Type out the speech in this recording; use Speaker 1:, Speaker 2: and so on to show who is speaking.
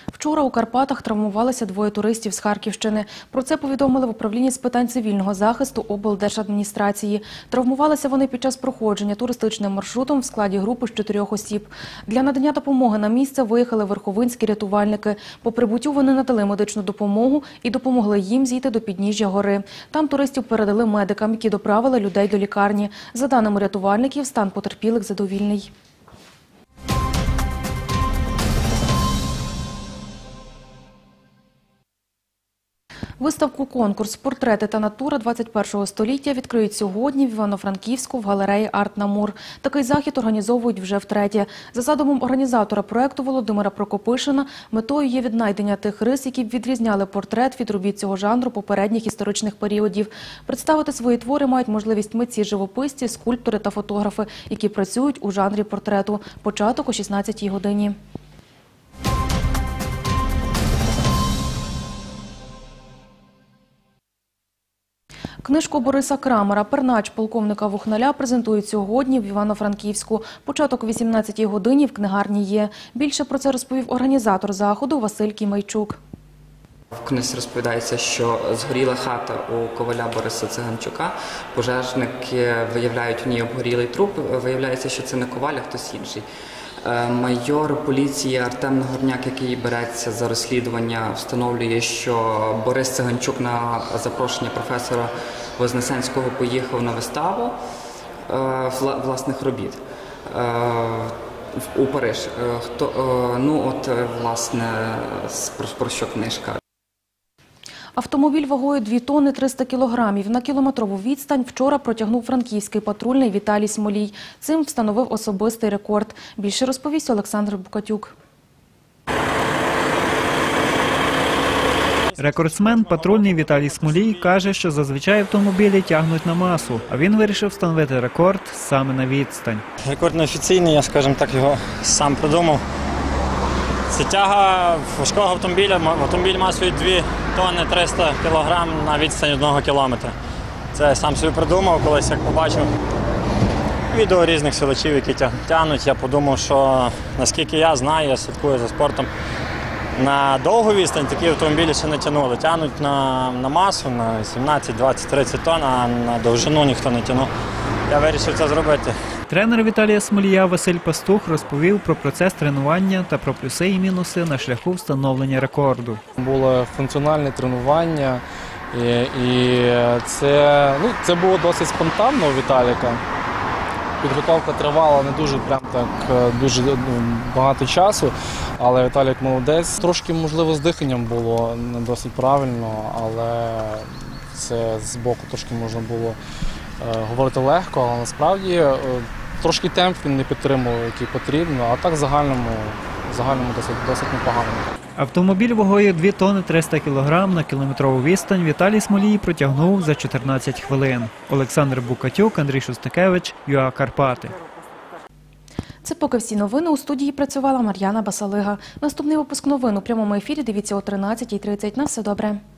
Speaker 1: Вчора у Карпатах травмувалися двоє туристів з Харківщини. Про це повідомили в управлінні з питань цивільного захисту облдержадміністрації. Травмувалися вони під час проходження туристичним маршрутом в складі групи з 4 осіб. Для надання допомоги на місце виїхали верховинські рятувальники. По прибуттю вони надали медичну допомогу і допомогли їм зійти до підніжжя гори. Там туристів передали медикам, які доправили людей до лікарні. За даними рятувальників, стан потерпілих задовільний. Виставку-конкурс «Портрети та натура 21-го століття» відкриють сьогодні в Івано-Франківську в галереї «Арт Намур». Такий захід організовують вже втретє. За задумом організатора проєкту Володимира Прокопишина, метою є віднайдення тих рис, які б відрізняли портрет від робіт цього жанру попередніх історичних періодів. Представити свої твори мають можливість митці-живописці, скульптори та фотографи, які працюють у жанрі портрету. Початок о 16-й годині. Книжку Бориса Крамера «Пернач полковника Вухналя» презентують сьогодні в Івано-Франківську. Початок о 18-й годині в книгарні є. Більше про це розповів організатор заходу Василь Кімейчук.
Speaker 2: В книзі розповідається, що згоріла хата у коваля Бориса Циганчука. Пожежники виявляють в ній обгорілий труп. Виявляється, що це не коваль, а хтось інший. Майор поліції Артем Нагорняк, який береться за розслідування, встановлює, що Борис Циганчук на запрошення професора Вознесенського поїхав на виставу власних робіт у Париж. Власне, про що книжка.
Speaker 1: Автомобіль вагою 2 тонни 300 кілограмів на кілометрову відстань вчора протягнув франківський патрульний Віталій Смолій. Цим встановив особистий рекорд. Більше розповість Олександр Букатюк.
Speaker 3: Рекордсмен патрульний Віталій Смолій каже, що зазвичай автомобілі тягнуть на масу, а він вирішив встановити рекорд саме на відстань.
Speaker 4: Рекорд неофіційний, я, скажімо так, його сам придумав. Це тяга важкого автомобіля. Автомобіль масою 2 тонни 300 кілограм на відстань 1 кілометра. Це я сам собі придумав, колись як побачив відео різних силачів, які тягнуть. Я подумав, що наскільки я знаю, я слідкую за спортом, на довгу відстань такі автомобілі ще не тягнули. Тягнуть на масу, на 17, 20, 30 тонн, а на довжину ніхто не тягнув. Я вирішив це зробити.
Speaker 3: Тренер Віталія Смолія Василь Пастух розповів про процес тренування та про плюси і мінуси на шляху встановлення рекорду.
Speaker 5: Було функціональне тренування, і це було досить спонтанно у Віталіка. Підготовка тривала не дуже багато часу, але Віталік молодець. Трошки, можливо, з диханням було не досить правильно, але це з боку трошки можна було говорити легко, але насправді трошки темп він не підтримував, який потрібно, а так в загальному досить непогано.
Speaker 3: Автомобіль вагою 2 тонни 300 кілограм на кілометрову відстань Віталій Смолій протягнув за 14 хвилин. Олександр Букатюк, Андрій Шостакевич, ЮА Карпати.
Speaker 1: Це поки всі новини. У студії працювала Мар'яна Басалига. Наступний випуск новин у прямому ефірі дивіться о 13:30. На все добре.